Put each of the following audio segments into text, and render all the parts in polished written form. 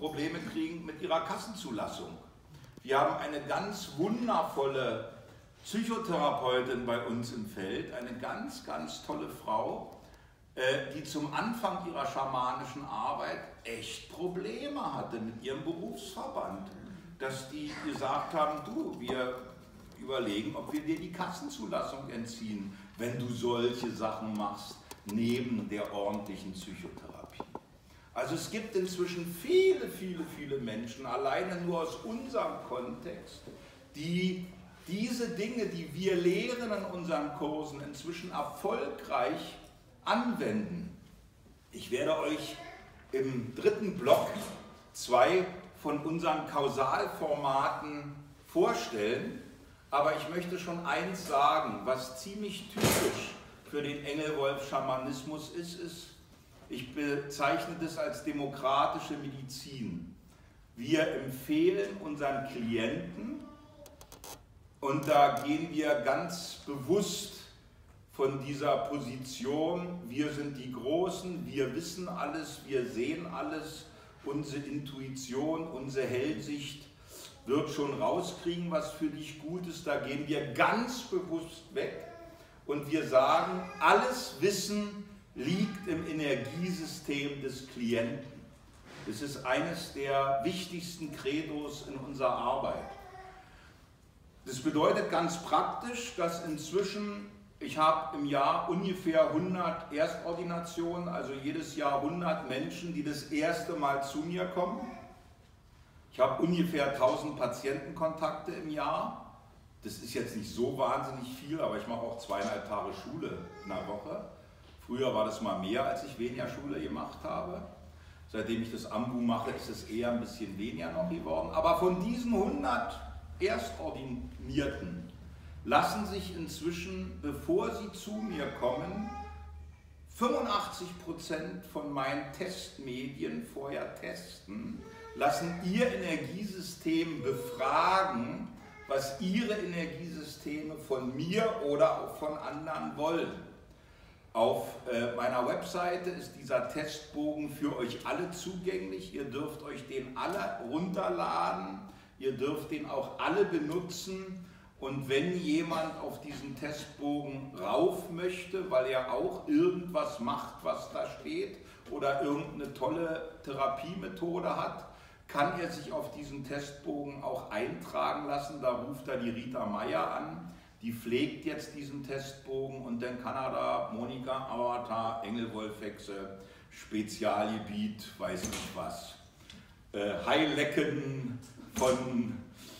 Probleme kriegen mit ihrer Kassenzulassung. Wir haben eine ganz wundervolle Psychotherapeutin bei uns im Feld, eine ganz, ganz tolle Frau, die zum Anfang ihrer schamanischen Arbeit echt Probleme hatte mit ihrem Berufsverband, dass die gesagt haben, du, wir überlegen, ob wir dir die Kassenzulassung entziehen, wenn du solche Sachen machst, neben der ordentlichen Psychotherapie. Also es gibt inzwischen viele, viele, viele Menschen, alleine nur aus unserem Kontext, die diese Dinge, die wir lehren in unseren Kursen, inzwischen erfolgreich anwenden. Ich werde euch im dritten Block 2 von unseren Kausalformaten vorstellen, aber ich möchte schon eins sagen, was ziemlich typisch für den Engelwolf-Schamanismus ist, ich bezeichne das als demokratische Medizin. Wir empfehlen unseren Klienten, und da gehen wir ganz bewusst von dieser Position, wir sind die Großen, wir wissen alles, wir sehen alles, unsere Intuition, unsere Hellsicht wird schon rauskriegen, was für dich gut ist. Da gehen wir ganz bewusst weg und wir sagen, alles Wissen liegt im Energiesystem des Klienten. Das ist eines der wichtigsten Credos in unserer Arbeit. Das bedeutet ganz praktisch, dass inzwischen, ich habe im Jahr ungefähr 100 Erstordinationen, also jedes Jahr 100 Menschen, die das erste Mal zu mir kommen. Ich habe ungefähr 1000 Patientenkontakte im Jahr. Das ist jetzt nicht so wahnsinnig viel, aber ich mache auch 2,5 Tage Schule in der Woche. Früher war das mal mehr, als ich weniger Schule gemacht habe. Seitdem ich das Ambu mache, ist es eher ein bisschen weniger noch geworden. Aber von diesen 100 Erstordinierten lassen sich inzwischen, bevor sie zu mir kommen, 85% von meinen Testmedien vorher testen, lassen ihr Energiesystem befragen, was ihre Energiesysteme von mir oder auch von anderen wollen. Auf meiner Webseite ist dieser Testbogen für euch alle zugänglich. Ihr dürft euch den alle runterladen, ihr dürft den auch alle benutzen. Und wenn jemand auf diesen Testbogen rauf möchte, weil er auch irgendwas macht, was da steht, oder irgendeine tolle Therapiemethode hat, kann er sich auf diesen Testbogen auch eintragen lassen. Da ruft er die Rita Meier an, die pflegt jetzt diesen Testbogen und dann kann er da Monika Avatar, Engelwolfhexe, Spezialgebiet, weiß nicht was, Heillecken von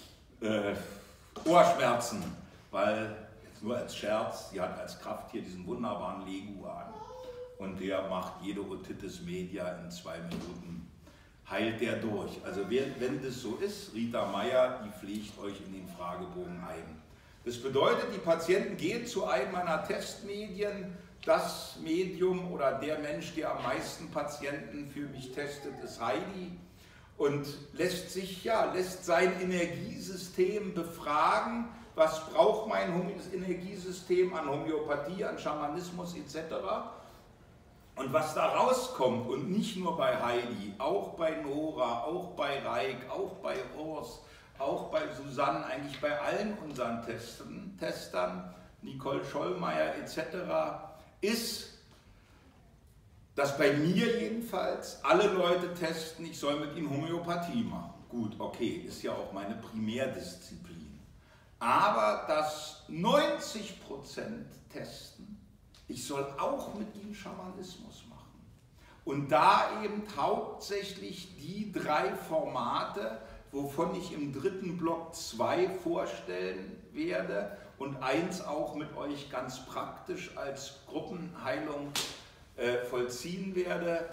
Ohrschmerzen, weil, jetzt nur als Scherz, sie hat als Krafttier diesen wunderbaren Leguan und der macht jede Otitis media in 2 Minuten, heilt der durch. Also wenn das so ist, Rita Meier, die pflegt euch in den Fragebogen ein. Das bedeutet, die Patienten gehen zu einem meiner Testmedien, das Medium oder der Mensch, der am meisten Patienten für mich testet, ist Heidi, und lässt sein Energiesystem befragen, was braucht mein Energiesystem an Homöopathie, an Schamanismus etc. Und was da rauskommt, und nicht nur bei Heidi, auch bei Nora, auch bei Reik, auch bei Urs, auch bei Susanne, eigentlich bei allen unseren Testern, Nicole Schollmeier etc., ist, dass bei mir jedenfalls alle Leute testen, ich soll mit ihnen Homöopathie machen. Gut, okay, ist ja auch meine Primärdisziplin. Aber dass 90% testen, ich soll auch mit ihnen Schamanismus machen. Und da eben hauptsächlich die 3 Formate, wovon ich im dritten Block 2 vorstellen werde und 1 auch mit euch ganz praktisch als Gruppenheilung vollziehen werde.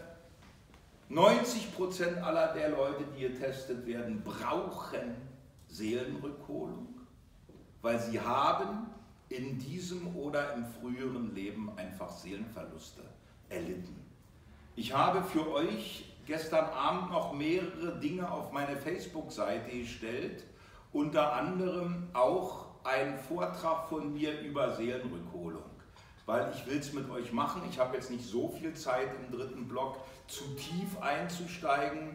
90% aller der Leute, die getestet werden, brauchen Seelenrückholung, weil sie haben in diesem oder im früheren Leben einfach Seelenverluste erlitten. Ich habe für euch gestern Abend noch mehrere Dinge auf meine Facebook-Seite gestellt, unter anderem auch einen Vortrag von mir über Seelenrückholung, weil ich will es mit euch machen. Ich habe jetzt nicht so viel Zeit im dritten Block zu tief einzusteigen,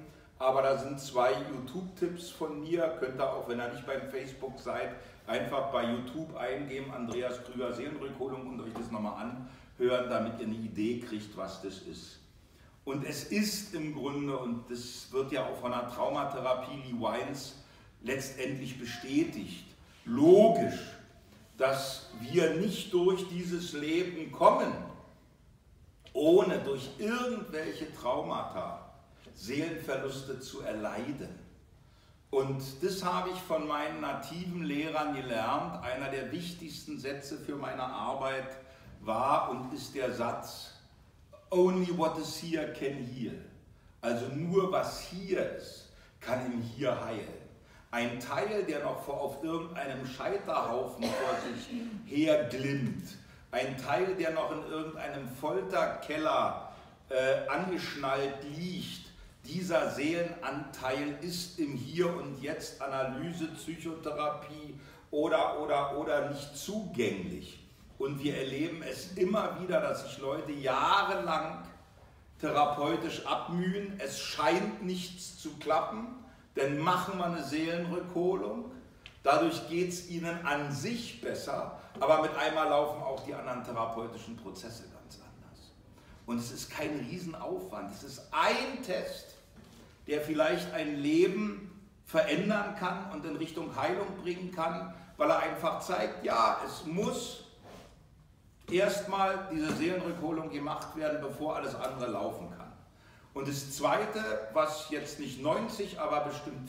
aber da sind 2 YouTube-Tipps von mir. Könnt ihr auch, wenn ihr nicht beim Facebook seid, einfach bei YouTube eingeben, Andreas Krüger Seelenrückholung, und euch das nochmal anhören, damit ihr eine Idee kriegt, was das ist. Und es ist im Grunde, und das wird ja auch von der Traumatherapie Lee Wines letztendlich bestätigt, logisch, dass wir nicht durch dieses Leben kommen, ohne durch irgendwelche Traumata Seelenverluste zu erleiden. Und das habe ich von meinen nativen Lehrern gelernt. Einer der wichtigsten Sätze für meine Arbeit war und ist der Satz: Only what is here can heal. Also nur was hier ist, kann im Hier heilen. Ein Teil, der noch auf irgendeinem Scheiterhaufen vor sich her glimmt, ein Teil, der noch in irgendeinem Folterkeller angeschnallt liegt, dieser Seelenanteil ist im Hier und Jetzt Analyse, Psychotherapie oder nicht zugänglich. Und wir erleben es immer wieder, dass sich Leute jahrelang therapeutisch abmühen. Es scheint nichts zu klappen, denn machen wir eine Seelenrückholung. Dadurch geht es ihnen an sich besser, aber mit einmal laufen auch die anderen therapeutischen Prozesse ganz anders. Und es ist kein Riesenaufwand. Es ist ein Test, der vielleicht ein Leben verändern kann und in Richtung Heilung bringen kann, weil er einfach zeigt, ja, es muss erstmal diese Seelenrückholung gemacht werden, bevor alles andere laufen kann. Und das Zweite, was jetzt nicht 90, aber bestimmt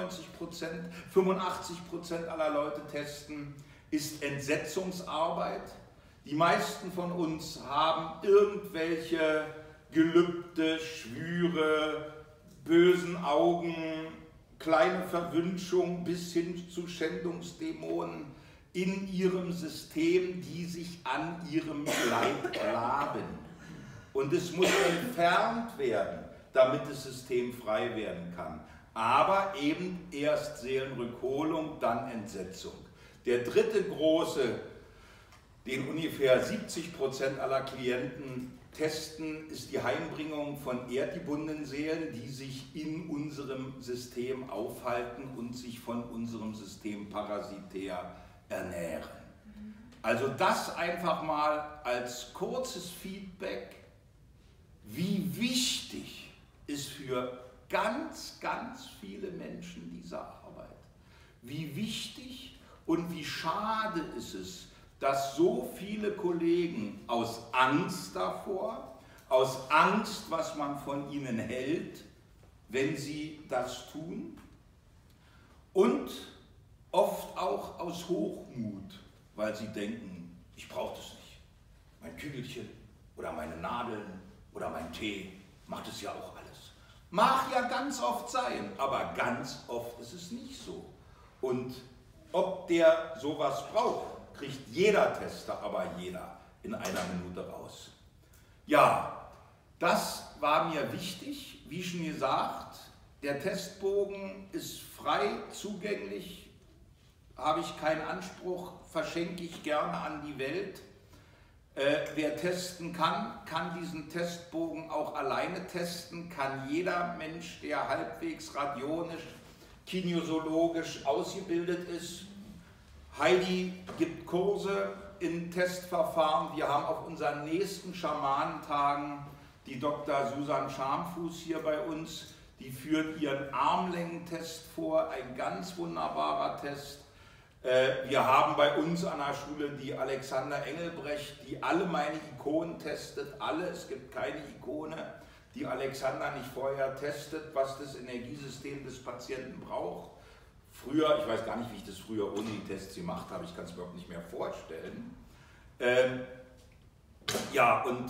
85% aller Leute testen, ist Entsetzungsarbeit. Die meisten von uns haben irgendwelche Gelübde, Schwüre, bösen Augen, kleine Verwünschung bis hin zu Schändungsdämonen in ihrem System, die sich an ihrem Leib laben. Und es muss entfernt werden, damit das System frei werden kann. Aber eben erst Seelenrückholung, dann Entsetzung. Der dritte große, den ungefähr 70% aller Klienten testen, ist die Heimbringung von erdgebundenen Seelen, die sich in unserem System aufhalten und sich von unserem System parasitär ernähren. Also das einfach mal als kurzes Feedback, wie wichtig ist für ganz, ganz viele Menschen diese Arbeit. Wie wichtig und wie schade ist es, dass so viele Kollegen aus Angst davor, aus Angst, was man von ihnen hält, wenn sie das tun, und oft auch aus Hochmut, weil sie denken, ich brauche das nicht. Mein Kügelchen oder meine Nadeln oder mein Tee macht es ja auch alles. Mag ja ganz oft sein, aber ganz oft ist es nicht so. Und ob der sowas braucht, kriegt jeder Tester, aber jeder in einer Minute raus. Ja, das war mir wichtig. Wie schon gesagt, der Testbogen ist frei zugänglich, habe ich keinen Anspruch, verschenke ich gerne an die Welt. Wer testen kann, kann diesen Testbogen auch alleine testen, kann jeder Mensch, der halbwegs radionisch, kinesiologisch ausgebildet ist. Heidi gibt Kurse in Testverfahren. Wir haben auf unseren nächsten Schamanentagen die Dr. Susan Schamfuß hier bei uns. Die führt ihren Armlängentest vor, ein ganz wunderbarer Test. Wir haben bei uns an der Schule die Alexander Engelbrecht, die alle meine Ikonen testet, alle. Es gibt keine Ikone, die Alexander nicht vorher testet, was das Energiesystem des Patienten braucht. Früher, ich weiß gar nicht, wie ich das früher ohne die Tests gemacht habe, ich kann es mir überhaupt nicht mehr vorstellen. Ja, und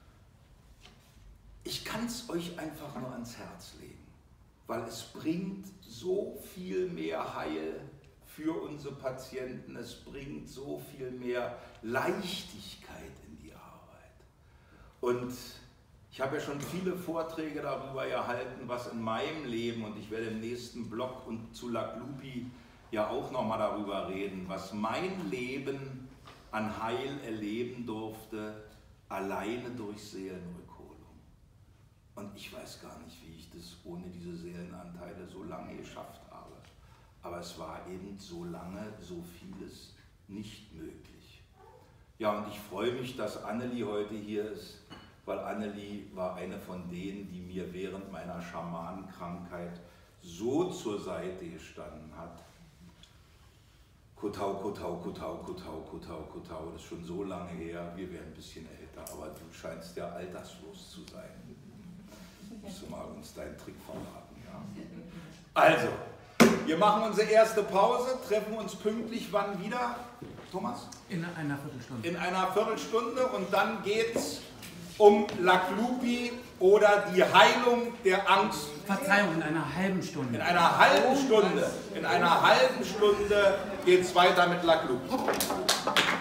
ich kann es euch einfach nur ans Herz legen, weil es bringt so viel mehr Heil für unsere Patienten, es bringt so viel mehr Leichtigkeit in die Arbeit. Und ich habe ja schon viele Vorträge darüber gehalten, was in meinem Leben, und ich werde im nächsten Blog und zu Laglupi ja auch nochmal darüber reden, was mein Leben an Heil erleben durfte, alleine durch Seelenrückholung. Und ich weiß gar nicht, wie ich das ohne diese Seelenarbeit so lange geschafft habe. Aber es war eben so lange so vieles nicht möglich. Ja, und ich freue mich, dass Annelie heute hier ist, weil Annelie war eine von denen, die mir während meiner Schamanenkrankheit so zur Seite gestanden hat. Kotau, Kotau, Kotau, Kotau, Kotau, Kotau, das ist schon so lange her, wir werden ein bisschen älter, aber du scheinst ja alterslos zu sein. Musst du mal uns deinen Trick verraten, ja? Also, wir machen unsere erste Pause, treffen uns pünktlich wann wieder, Thomas? In einer Viertelstunde. In einer Viertelstunde und dann geht's um Laglupi oder die Heilung der Angst. Verzeihung, in einer halben Stunde. In einer halben Stunde. In einer halben Stunde geht es weiter mit Laglupi.